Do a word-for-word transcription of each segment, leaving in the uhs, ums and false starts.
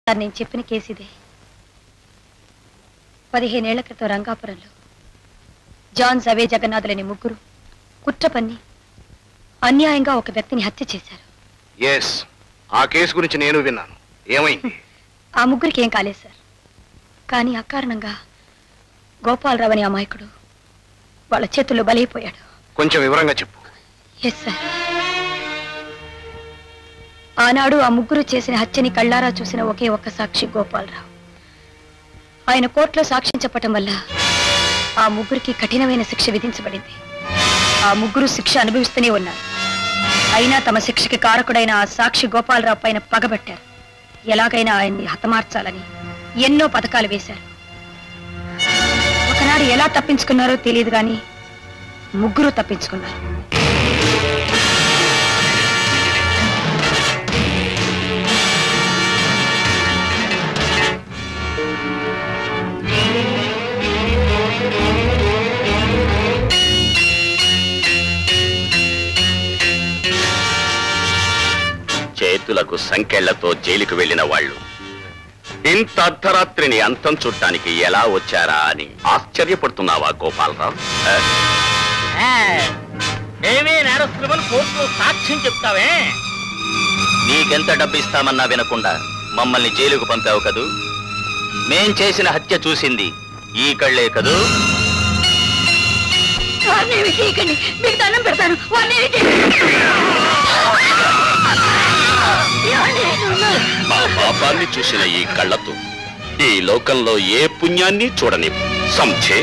నేను చెప్పిన కేసు ఇదే. పదిహేనేళ్ల క్రితం రంగాపురంలో జాన్ సవే జగన్నాథులని ముగ్గురు కుట్ర పన్ని అన్యాయంగా ఒక వ్యక్తిని హత్య చేశారు. ఎస్, ఆ కేసు గురించి నేను విన్నాను. ఏమైంది? ఆ ముగ్గురికి ఏం కాలేదు సార్. కానీ అకారణంగా గోపాలరావు అనే అమాయకుడు వాళ్ళ చేతుల్లో బలైపోయాడు. కొంచెం వివరంగా చెప్పు. Yes sir. ఆనాడు ఆ ముగ్గురు చేసిన హత్యని కళ్ళారా చూసిన ఒకే ఒక్క సాక్షి గోపాలరావు. ఆయన కోర్టులో సాక్ష్యం చెప్పటం వల్ల ఆ ముగ్గురికి కఠినమైన శిక్ష విధించబడింది. ఆ ముగ్గురు శిక్ష అనుభవిస్తూనే ఉన్నారు. అయినా తమ శిక్షకి కారకుడైన ఆ సాక్షి గోపాలరావు పైన పగబట్టారు. ఎలాగైనా ఆయన్ని హతమార్చాలని ఎన్నో పథకాలు వేశారు. ఒకనాడు ఎలా తప్పించుకున్నారో తెలియదు కానీ ముగ్గురు తప్పించుకున్నారు. చేతులకు సంకెళ్లతో జైలుకు వెళ్లిన వాళ్ళు ఇంత అర్ధరాత్రిని అంతం చుట్టానికి ఎలా వచ్చారా అని ఆశ్చర్యపడుతున్నావా గోపాలరావు? మేమే నేరస్తులమని కోర్టులో సాక్ష్యం చెప్తావే? నీకెంత డబ్బు ఇస్తామన్నా వినకుండా మమ్మల్ని జైలుకు పంపావు కదూ. మేం చేసిన హత్య చూసింది ఈ కళ్ళే కదూ. మీకు దండం పెడతాను. మా పాపాన్ని చూసిన ఈ కళ్ళతో ఈ లోకంలో ఏ పుణ్యాన్ని చూడని సంచే.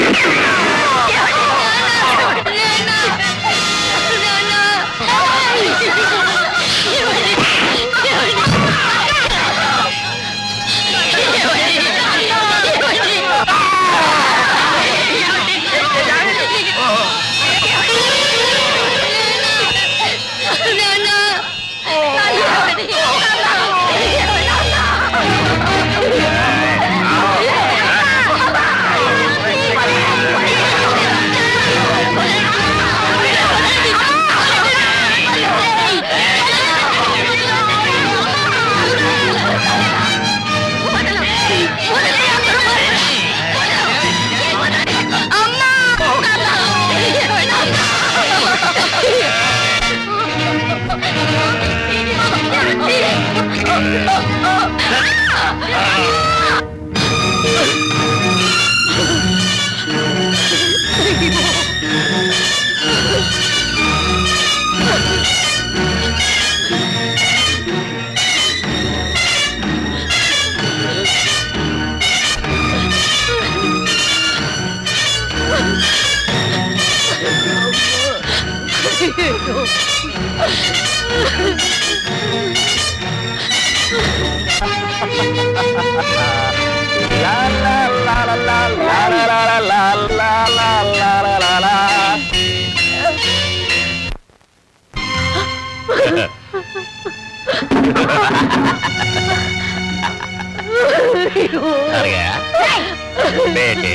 बेटे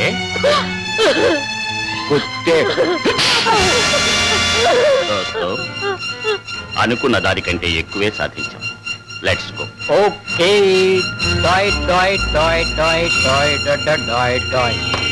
कुत्ते అనుకున్న దానికంటే ఎక్కువే సాధించాం. Let's go. ఓకే. డాయ్ డాయ్ డాయ్ డాయ్ డాయ్ డాయ్ డాయ్